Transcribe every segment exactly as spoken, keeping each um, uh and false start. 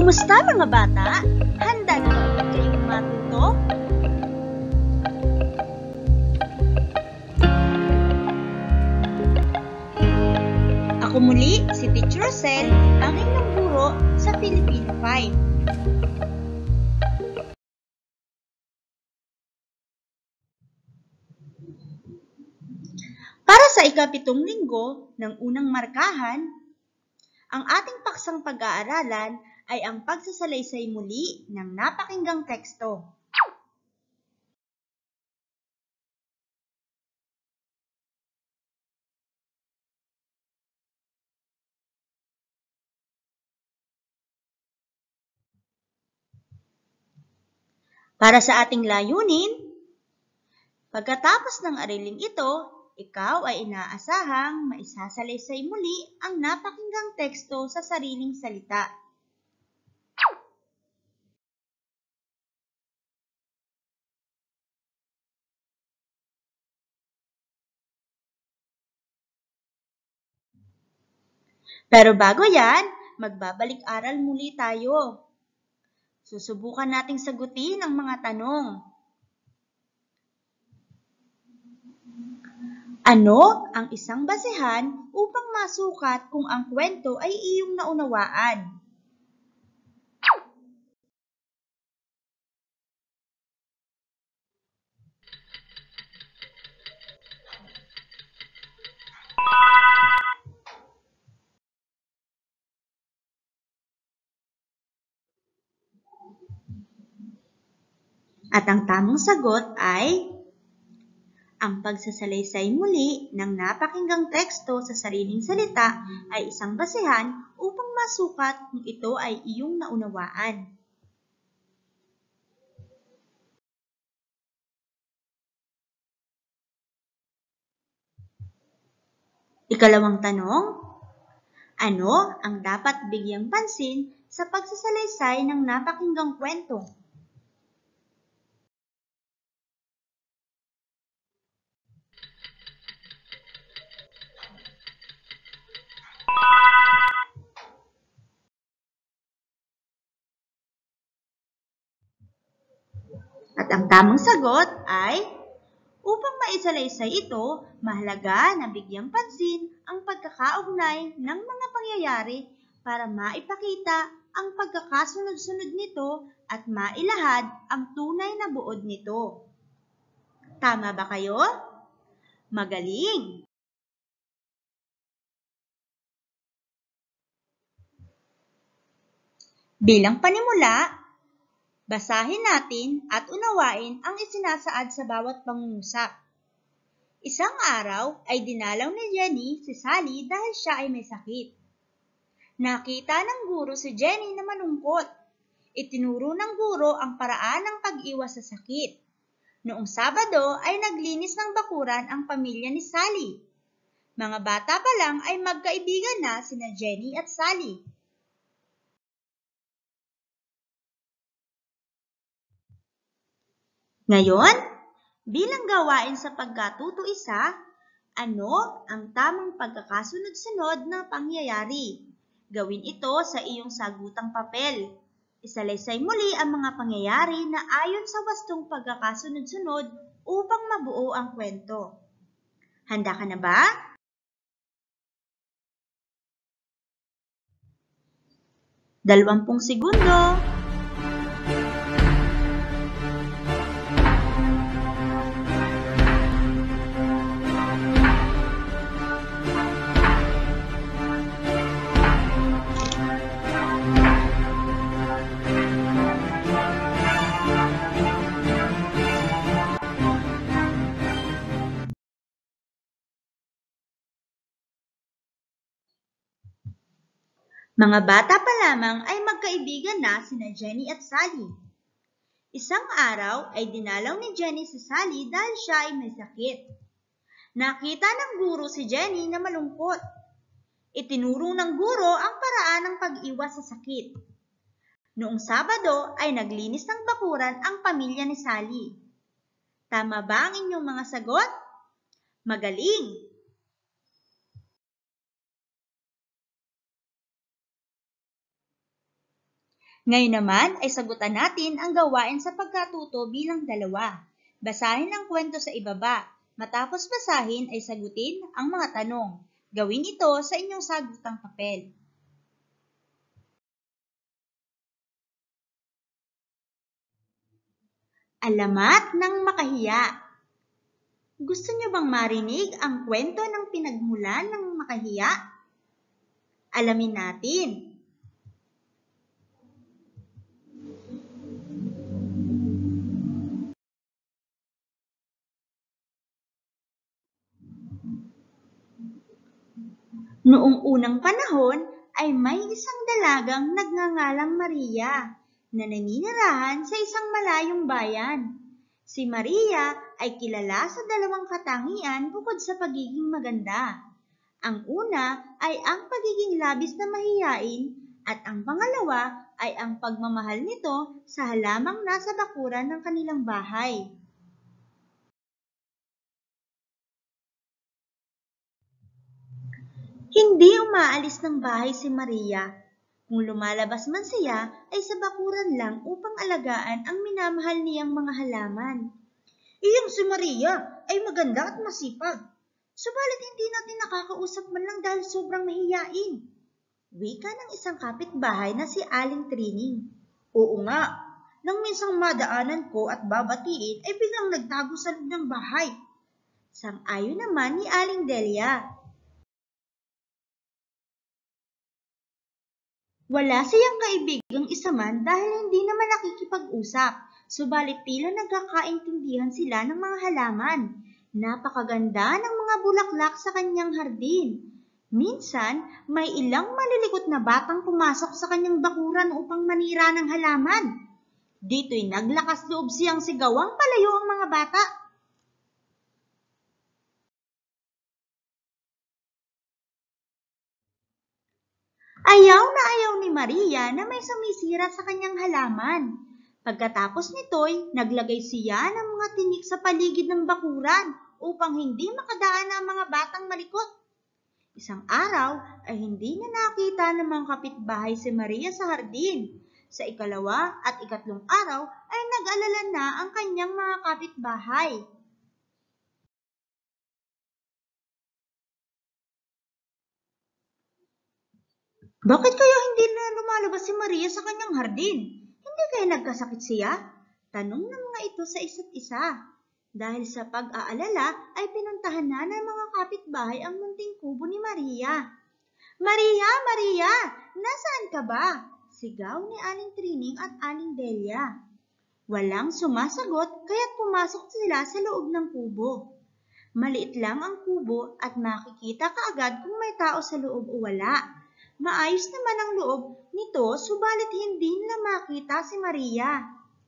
Kumusta mga bata? Handa na ba kayong matuto? Ako muli, si Teacher Rosel, ang inyong guro sa Filipino five. Para sa ikapitong linggo ng unang markahan, ang ating paksang pag-aaralan ay ang pagsasalaysay muli ng napakinggang teksto. Para sa ating layunin, pagkatapos ng ariling ito, ikaw ay inaasahang maisasalaysay muli ang napakinggang teksto sa sariling salita. Pero bago yan, magbabalik-aral muli tayo. Susubukan nating sagutin ang mga tanong. Ano ang isang basehan upang masukat kung ang kwento ay iyong naunawaan? At ang tamang sagot ay ang pagsasalaysay muli ng napakinggang teksto sa sariling salita ay isang basehan upang masukat kung ito ay iyong naunawaan. Ikalawang tanong, ano ang dapat bigyang pansin sa pagsasalaysay ng napakinggang kwento? At ang tamang sagot ay, upang maisalaysay ito, mahalaga na bigyang pansin ang pagkakaugnay ng mga pangyayari para maipakita ang pagkakasunod-sunod nito at mailahad ang tunay na buod nito. Tama ba kayo? Magaling! Bilang panimula, basahin natin at unawain ang isinasaad sa bawat pangungusap. Isang araw ay dinalaw ni Jenny si Sally dahil siya ay may sakit. Nakita ng guro si Jenny na malungkot. Itinuro ng guro ang paraan ng pag-iwas sa sakit. Noong Sabado ay naglinis ng bakuran ang pamilya ni Sally. Mga bata pa lang ay magkaibigan na sina Jenny at Sally. Ngayon, bilang gawain sa pagkatuto-isa, ano ang tamang pagkakasunod-sunod na pangyayari? Gawin ito sa iyong sagutang papel. Isalaysay muli ang mga pangyayari na ayon sa wastong pagkakasunod-sunod upang mabuo ang kwento. Handa ka na ba? Dalawampung segundo. Mga bata pa lamang ay magkaibigan na sina Jenny at Sally. Isang araw ay dinalaw ni Jenny si Sally dahil siya ay may sakit. Nakita ng guro si Jenny na malungkot. Itinuro ng guro ang paraan ng pag-iwas sa sakit. Noong Sabado ay naglinis ng bakuran ang pamilya ni Sally. Tama ba ang inyong mga sagot? Magaling! Ngayon naman ay sagutan natin ang gawain sa pagkatuto bilang dalawa. Basahin ang kwento sa ibaba. Matapos basahin ay sagutin ang mga tanong. Gawin ito sa inyong sagutang papel. Alamat ng makahiya. Gusto niyo bang marinig ang kwento ng pinagmulan ng makahiya? Alamin natin. Noong unang panahon ay may isang dalagang nagngangalang Maria na naninirahan sa isang malayong bayan. Si Maria ay kilala sa dalawang katangian bukod sa pagiging maganda. Ang una ay ang pagiging labis na mahiyain at ang pangalawa ay ang pagmamahal nito sa halamang nasa bakuran ng kanilang bahay. Hindi umaalis ng bahay si Maria. Kung lumalabas man siya ay sa bakuran lang upang alagaan ang minamahal niyang mga halaman. Iyong si Maria ay maganda at masipag. Subalit hindi natin nakakausap man lang dahil sobrang mahiyain. Wika ng isang kapitbahay na si Aling Trining. Oo nga, nang minsang madaanan ko at babatiin ay biglang nagtago sa loob ng bahay. Sang-ayon naman ni Aling Delia. Wala siyang kaibigang isa man dahil hindi naman nakikipag-usap, subalit tila nagkakaintindihan sila ng mga halaman. Napakaganda ng mga bulaklak sa kanyang hardin. Minsan, may ilang malilikot na batang pumasok sa kanyang bakuran upang manira ng halaman. Dito'y naglakas loob siyang sigawang palayo ang mga bata. Ayaw na ayaw ni Maria na may sumisira sa kanyang halaman. Pagkatapos nito'y naglagay siya ng mga tinik sa paligid ng bakuran upang hindi makadaan ang mga batang malikot. Isang araw ay hindi na nakita ng mga kapitbahay si Maria sa hardin. Sa ikalawa at ikatlong araw ay nag-alala na ang kanyang mga kapitbahay. Bakit kaya hindi na lumalabas si Maria sa kanyang hardin? Hindi kaya nagkasakit siya? Tanong ng mga ito sa isa't isa. Dahil sa pag-aalala ay pinuntahan na ng mga kapitbahay ang munting kubo ni Maria. Maria, Maria, nasaan ka ba? Sigaw ni Aling Trining at Aling Delia. Walang sumasagot kaya't pumasok sila sa loob ng kubo. Maliit lang ang kubo at makikita kaagad kung may tao sa loob o wala. Maayos naman ang loob nito subalit hindi nila makita si Maria.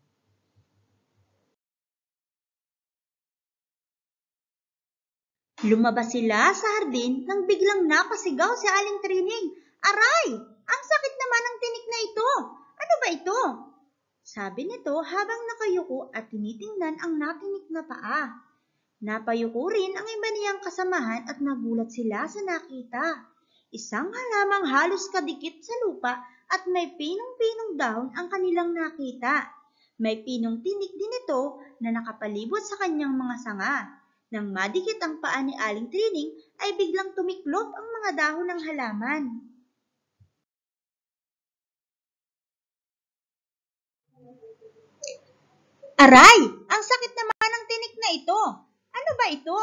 Lumabas sila sa hardin nang biglang napasigaw si Aling Trining. Aray! Ang sakit naman ng tinik na ito! Ano ba ito? Sabi nito habang nakayuko at tinitingnan ang natinik na paa. Napayuko rin ang iba niyang kasamahan at nagulat sila sa nakita. Isang halamang halos kadikit sa lupa at may pinong-pinong dahon ang kanilang nakita. May pinong tinik din ito na nakapalibot sa kanyang mga sanga. Nang madikit ang paa ni Aling Trining ay biglang tumiklop ang mga dahon ng halaman. Aray! Ang sakit naman ng tinik na ito! Ano ba ito?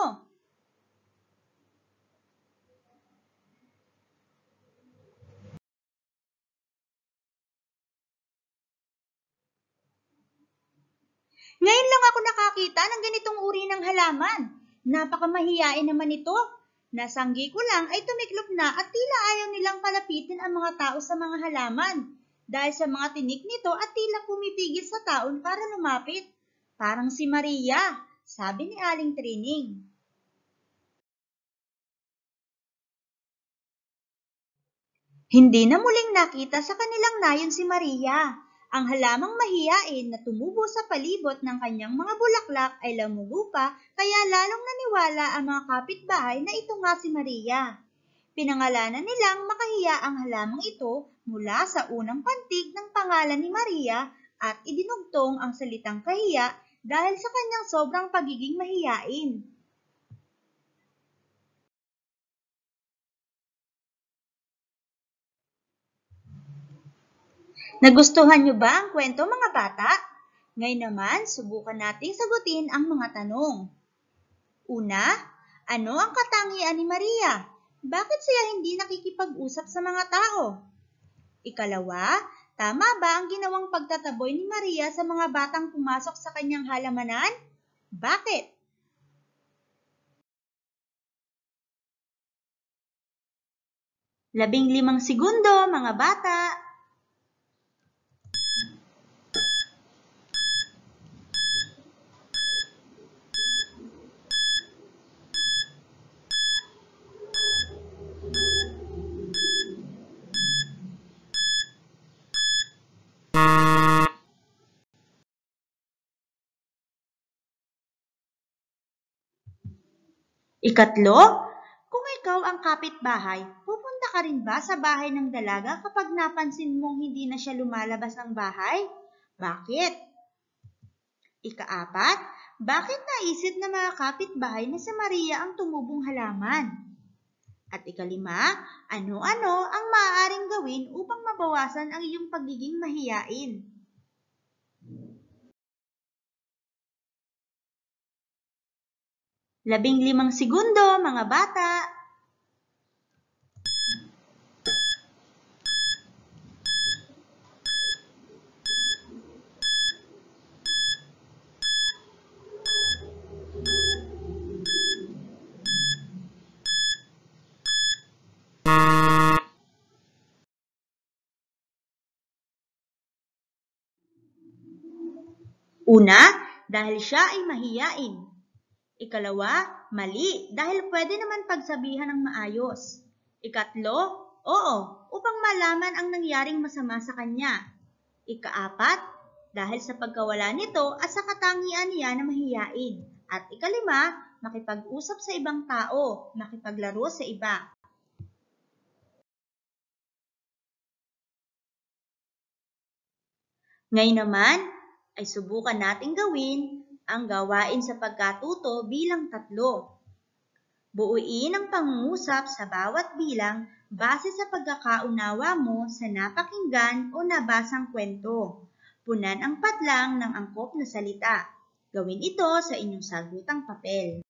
Ngayon lang ako nakakita ng ganitong uri ng halaman. Napakamahiyain naman ito. Nasanggi ko lang ay tumiklop na at tila ayaw nilang palapitin ang mga tao sa mga halaman. Dahil sa mga tinik nito at tila pumipigil sa taon para lumapit. Parang si Maria, sabi ni Aling Trining. Hindi na muling nakita sa kanilang nayon si Maria. Ang halamang mahiyain na tumubo sa palibot ng kanyang mga bulaklak ay lamugo pa kaya lalong naniwala ang mga kapitbahay na ito nga si Maria. Pinangalanan nilang makahiya ang halamang ito mula sa unang pantig ng pangalan ni Maria at idinugtong ang salitang kahiya dahil sa kanyang sobrang pagiging mahiyain. Nagustuhan niyo ba ang kwento, mga bata? Ngayon naman, subukan nating sagutin ang mga tanong. Una, ano ang katangian ni Maria? Bakit siya hindi nakikipag-usap sa mga tao? Ikalawa, tama ba ang ginawang pagtataboy ni Maria sa mga batang pumasok sa kanyang halamanan? Bakit? Labing limang segundo, mga bata. Ikatlo, kung ikaw ang kapitbahay, pupunta ka rin ba sa bahay ng dalaga kapag napansin mong hindi na siya lumalabas ng bahay? Bakit? Ikaapat, bakit naisip ng mga kapitbahay na si Maria ang tumubong halaman? At ikalima, ano-ano ang maaaring gawin upang mabawasan ang iyong pagiging mahiyain? Labing limang segundo, mga bata. Una, dahil siya ay mahiyain. Ikalawa, mali dahil pwede naman pagsabihan ng maayos. Ikatlo, oo, upang malaman ang nangyaring masama sa kanya. Ikaapat, dahil sa pagkawala nito at sa katangian niya na mahiyain. At ikalima, makipag-usap sa ibang tao, makipaglaro sa iba. Ngayon naman, ay subukan nating gawin ang gawain sa pagkatuto bilang tatlo. Buuin ang pangungusap sa bawat bilang base sa pagkakaunawa mo sa napakinggan o nabasang kwento. Punan ang padlang ng angkop na salita. Gawin ito sa inyong sagutang papel.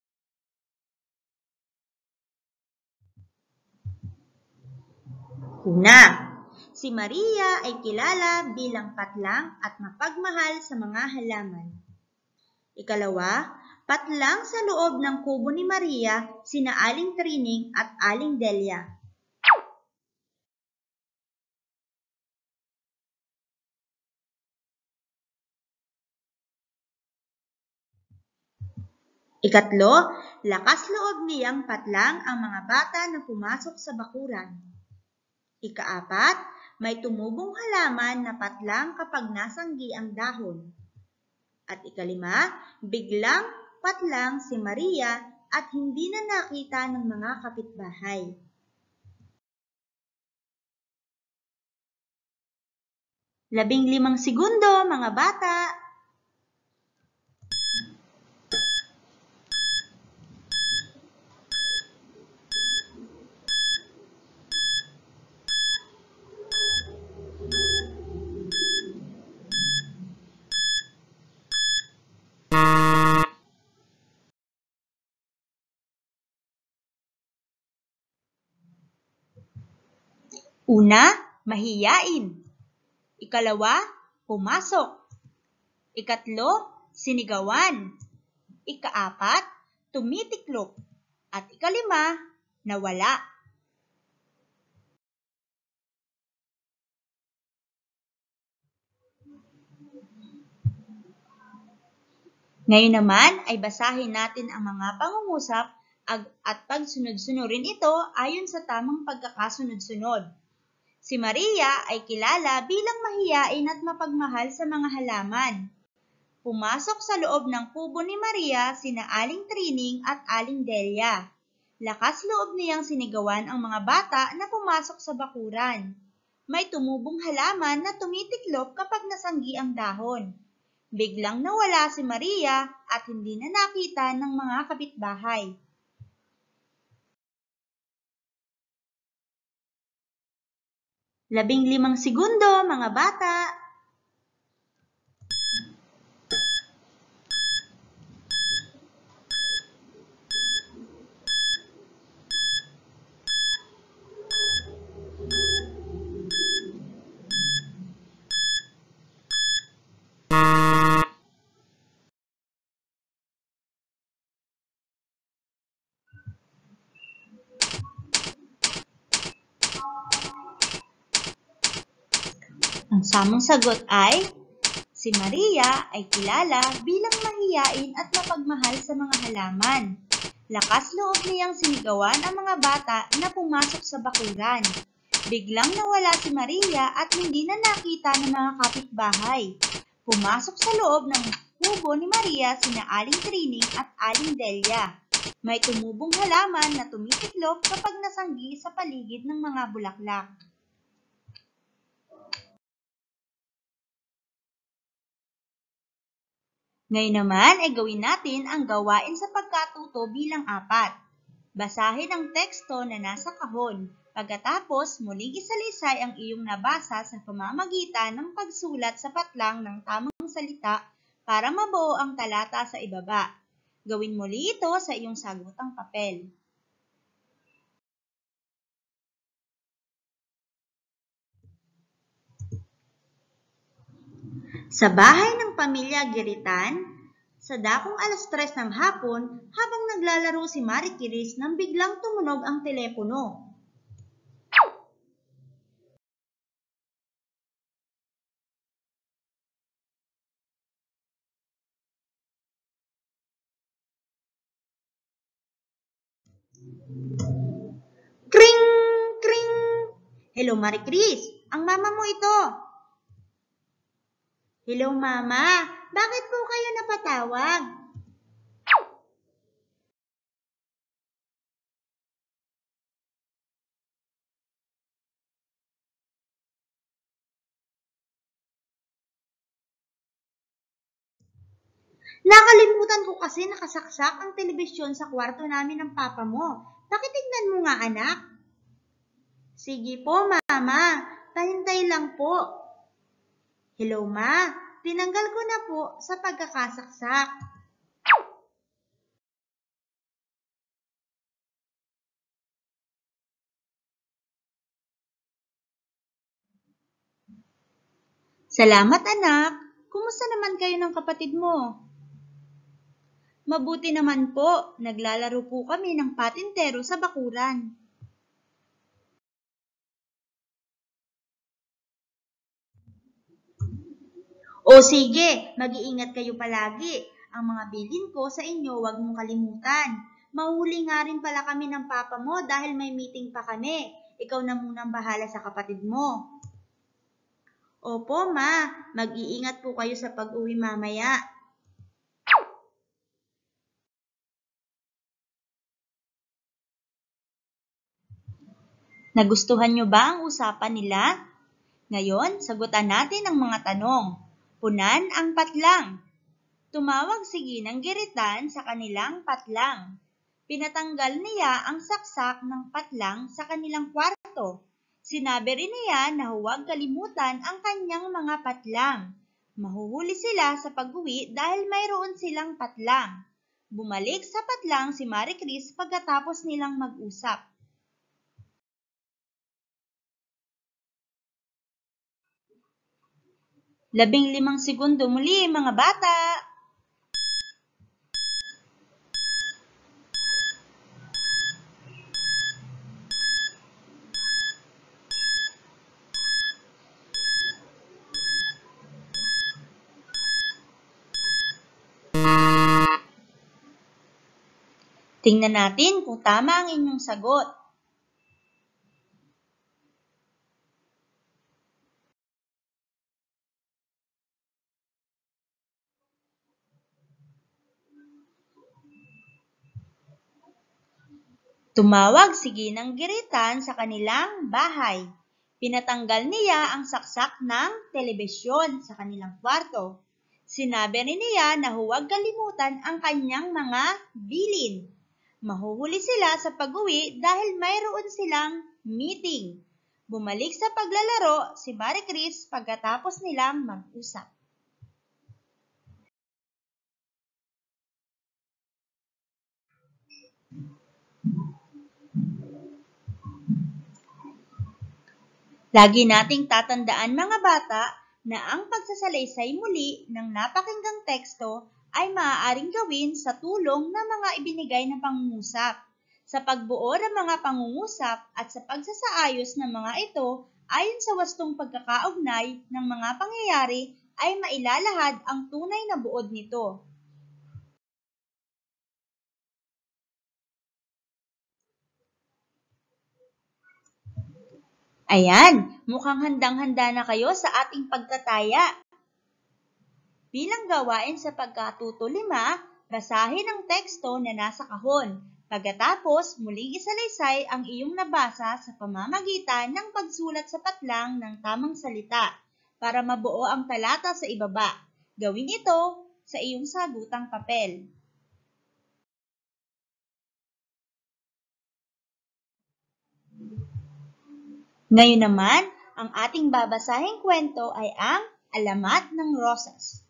Una, si Maria ay kilala bilang patlang at mapagmahal sa mga halaman. Ikalawa, patlang sa loob ng kubo ni Maria sina Aling Trining at Aling Delia. Ikatlo, lakas loob niyang patlang ang mga bata na pumasok sa bakuran. Ikaapat, may tumubong halaman na patlang kapag nasanggi ang dahon. At ikalima, biglang patlang si Maria at hindi na nakita ng mga kapitbahay. Labing limang segundo, mga bata. Una, mahiyain. Ikalawa, pumasok. Ikatlo, sinigawan. Ikaapat, tumitiklop. At ikalima, nawala. Ngayon naman ay basahin natin ang mga pangungusap at pagsunod-sunurin ito ayon sa tamang pagkakasunod-sunod. Si Maria ay kilala bilang mahiyain at mapagmahal sa mga halaman. Pumasok sa loob ng kubo ni Maria sina Aling Trining at Aling Delia. Lakas loob niyang sinigawan ang mga bata na pumasok sa bakuran. May tumubong halaman na tumitiklop kapag nasanggi ang dahon. Biglang nawala si Maria at hindi na nakita ng mga kapitbahay. Labing limang segundo, mga bata. Ang samang sagot ay, si Maria ay kilala bilang mahiyain at mapagmahal sa mga halaman. Lakas loob niyang sinigawan ang mga bata na pumasok sa bakuran. Biglang nawala si Maria at hindi na nakita ng mga kapitbahay. Pumasok sa loob ng kubo ni Maria sina Aling Trining at Aling Delia. May tumubong halaman na tumitiklop kapag nasanggi sa paligid ng mga bulaklak. Ngayon naman ay gawin natin ang gawain sa pagkatuto bilang apat. Basahin ang teksto na nasa kahon. Pagkatapos, muling isalaysay ang iyong nabasa sa pamamagitan ng pagsulat sa patlang ng tamang salita para mabuo ang talata sa ibaba. Gawin muli ito sa iyong sagutang papel. Sa bahay ng pamilya Giritan, sa dakong alas tres ng hapon, habang naglalaro si Marie Chris nang biglang tumunog ang telepono. Kring! Kring! Hello, Marie Chris. Ang mama mo ito. Hello, Mama. Bakit po kayo napatawag? Nakalimutan ko kasi nakasaksak ang telebisyon sa kwarto namin ng papa mo. Pakitignan mo nga, anak. Sige po, Mama. Pahintay lang po. Hello, Ma. Tinanggal ko na po sa pagkakasaksak. Salamat, anak. Kumusta naman kayo ng kapatid mo? Mabuti naman po. Naglalaro po kami ng patintero sa bakuran. O sige, mag-iingat kayo palagi. Ang mga bilin ko sa inyo, huwag mong kalimutan. Mahuli nga rin pala kami ng papa mo dahil may meeting pa kami. Ikaw na munang bahala sa kapatid mo. Opo, Ma. Mag-iingat po kayo sa pag-uwi mamaya. Nagustuhan nyo ba ang usapan nila? Ngayon, sagutan natin ang mga tanong. Punan ang patlang. Tumawag si Ginang Giritan sa kanilang patlang. Pinatanggal niya ang saksak ng patlang sa kanilang kwarto. Sinabi rin niya na huwag kalimutan ang kanyang mga patlang. Mahuhuli sila sa pag-uwi dahil mayroon silang patlang. Bumalik sa patlang si Marie Chris pagkatapos nilang mag-usap. Labing limang segundo muli, mga bata. Tingnan natin kung tama ang inyong sagot. Tumawag si Ginang Giritan sa kanilang bahay. Pinatanggal niya ang saksak ng telebisyon sa kanilang kwarto. Sinabi rin niya na huwag kalimutan ang kanyang mga bilin. Mahuhuli sila sa pag-uwi dahil mayroon silang meeting. Bumalik sa paglalaro si Marie Chris pagkatapos nilang mag-usap. Lagi nating tatandaan mga bata na ang pagsasalaysay muli ng napakinggang teksto ay maaaring gawin sa tulong ng mga ibinigay na pangungusap. Sa pagbuo ng mga pangungusap at sa pagsasaayos ng mga ito ayon sa wastong pagkakaugnay ng mga pangyayari ay mailalahad ang tunay na buod nito. Ayan, mukhang handang-handa na kayo sa ating pagtataya. Bilang gawain sa pagkatuto lima, basahin ang teksto na nasa kahon. Pagkatapos, muling isalaysay ang iyong nabasa sa pamamagitan ng pagsulat sa patlang ng tamang salita para mabuo ang talata sa ibaba. Gawin ito sa iyong sagutang papel. Ngayon naman, ang ating babasahing kwento ay ang Alamat ng Rosas.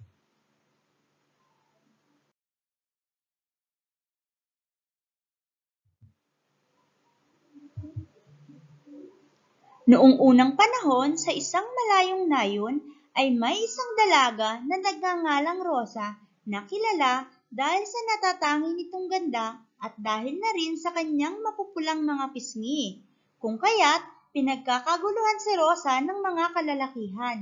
Noong unang panahon, sa isang malayong nayon, ay may isang dalaga na nagngangalang Rosa na kilala dahil sa natatangi nitong ganda at dahil na rin sa kanyang mapupulang mga pisngi. Kung kaya't, pinagkakaguluhan si Rosa ng mga kalalakihan.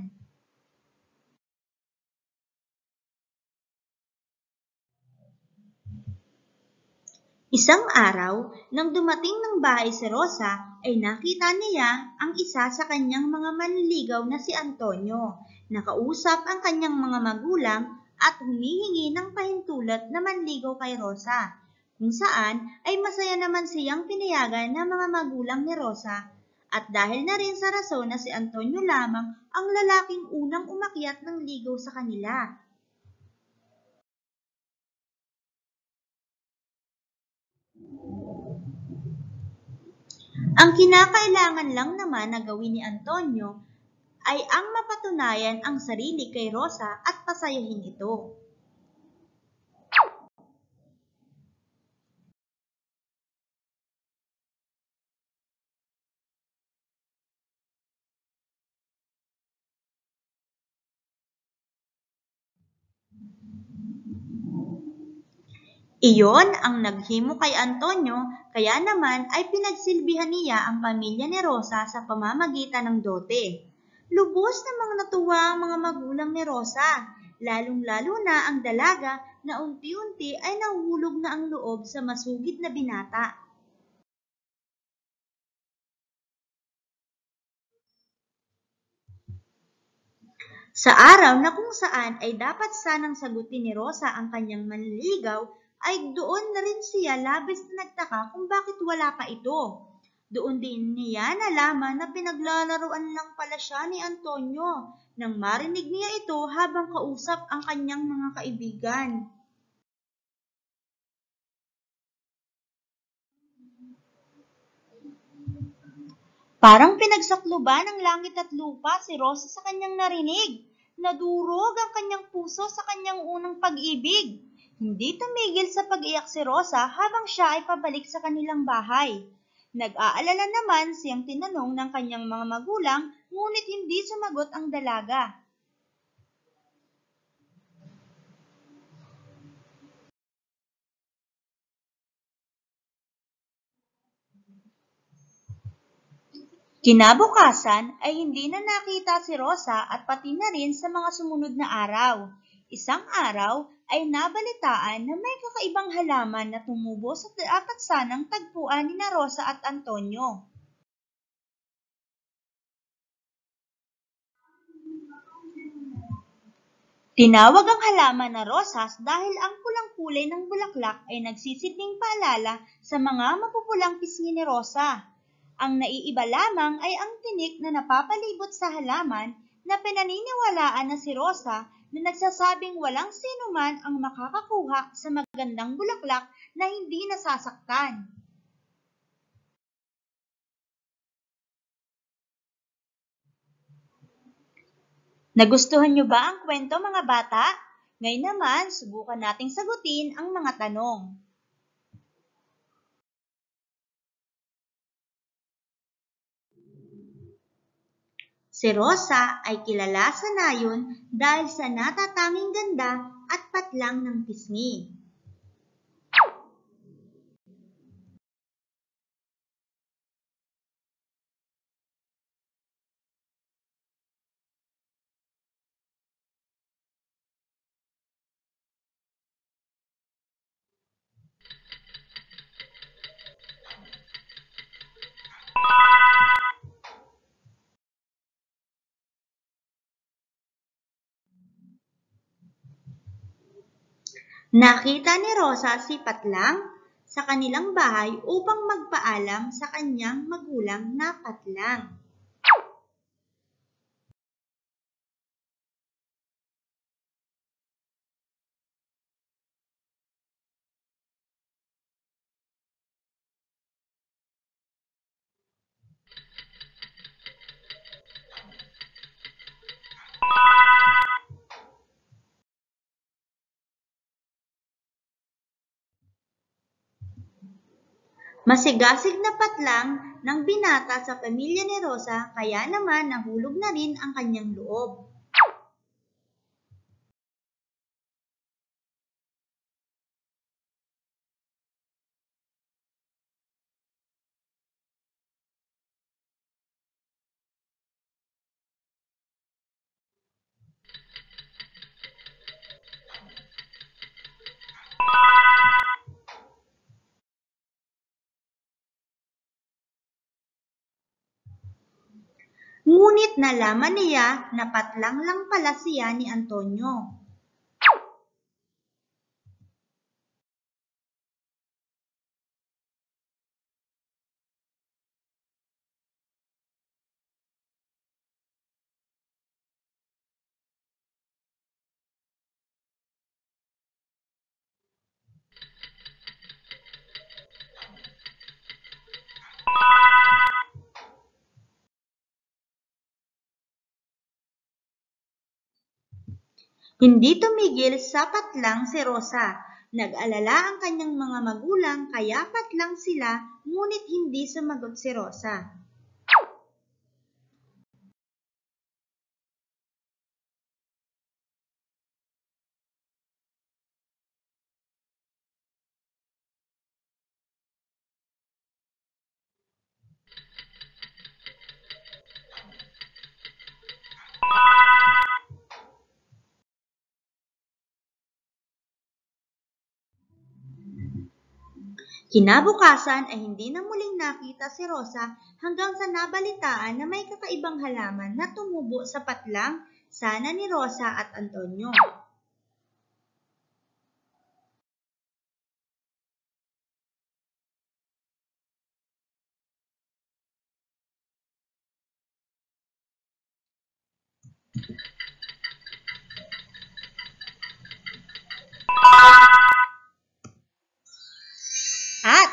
Isang araw, nang dumating ng bahay si Rosa, ay nakita niya ang isa sa kanyang mga manliligaw na si Antonio. Nakausap ang kanyang mga magulang at humihingi ng pahintulot na manligaw kay Rosa, kung saan ay masaya naman siyang pinayagan ng mga magulang ni Rosa. At dahil na rin sa rason na si Antonio lamang ang lalaking unang umakyat ng ligaw sa kanila. Ang kinakailangan lang naman na gawin ni Antonio ay ang mapatunayan ang sarili kay Rosa at pasayahin ito. Iyon ang naghimo kay Antonio, kaya naman ay pinagsilbihan niya ang pamilya ni Rosa sa pamamagitan ng dote. Lubos namang natuwa ang mga magulang ni Rosa, lalong-lalo na ang dalaga na unti-unti ay nahuhulog na ang loob sa masugid na binata. Sa araw na kung saan ay dapat sanang sagutin ni Rosa ang kanyang manliligaw, ay doon na rin siya labis na nagtaka kung bakit wala pa ito. Doon din niya nalaman na pinaglalaruan lang pala siya ni Antonio nang marinig niya ito habang kausap ang kanyang mga kaibigan. Parang pinagsakluban ng langit at lupa si Rosa sa kanyang narinig. Nadurog ang kanyang puso sa kanyang unang pag-ibig. Hindi tumigil sa pag-iyak si Rosa habang siya ay pabalik sa kanilang bahay. Nag-aalala naman siyang tinanong ng kanyang mga magulang, ngunit hindi sumagot ang dalaga. Kinabukasan ay hindi na nakita si Rosa at pati na rin sa mga sumunod na araw. Isang araw ay nabalitaan na may kakaibang halaman na tumubo sa dapat sanang tagpuan ni na Rosa at Antonio. Tinawag ang halaman na rosas dahil ang pulang kulay ng bulaklak ay nagsisilbing paalala sa mga mapupulang pisngi ni Rosa. Ang naiiba lamang ay ang tinik na napapalibot sa halaman na pinaniniwalaan na si Rosa na nagsasabing walang sinuman ang makakakuha sa magandang bulaklak na hindi nasasaktan. Nagustuhan niyo ba ang kwento, mga bata? Ngayon naman, subukan nating sagutin ang mga tanong. Si Rosa ay kilala sa nayon dahil sa natatanging ganda at patlang ng pisngi. Nakita ni Rosa si Patlang sa kanilang bahay upang magpaalam sa kanyang magulang na Patlang. Masigasig na patlang ng binata sa pamilya ni Rosa kaya naman nahulog na rin ang kanyang loob. Ngunit nalaman niya na patlang lang pala siya ni Antonio. Hindi tumigil sa patlang si Rosa. Nag-alala ang kanyang mga magulang kaya patlang sila ngunit hindi sumagot si Rosa. Kinabukasan ay hindi na muling nakita si Rosa hanggang sa nabalitaan na may kakaibang halaman na tumubo sa patlang sana ni Rosa at Antonio. At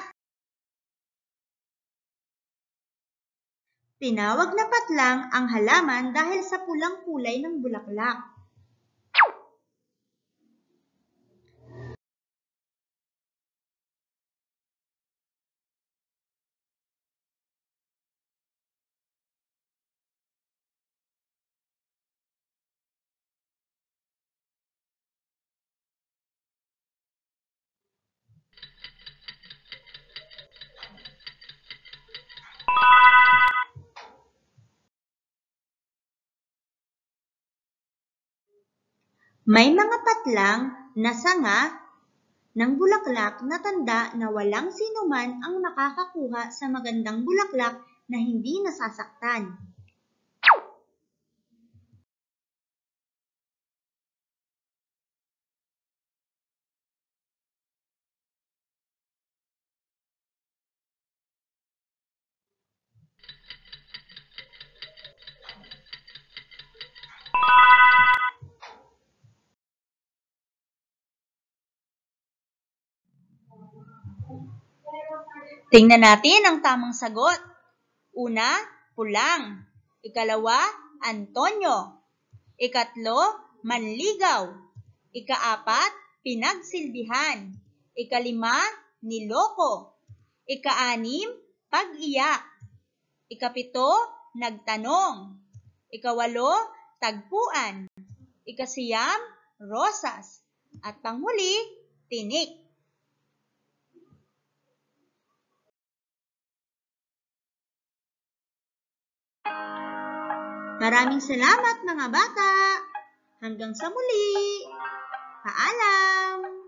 tinawag na patlang ang halaman dahil sa pulang kulay ng bulaklak. May mga patlang na sanga ng bulaklak na tanda na walang sinuman ang makakakuha sa magandang bulaklak na hindi nasasaktan. Tingnan natin ang tamang sagot. Una, pulang. Ikalawa, Antonio. Ikatlo, manligaw. Ikaapat, pinagsilbihan. Ikalima, niloko. Ikaanim, pag-iyak. Ikapito, nagtanong. Ikawalo, tagpuan. Ikasiyam, rosas. At panghuli, tinik. Maraming salamat mga bata! Hanggang sa muli! Paalam!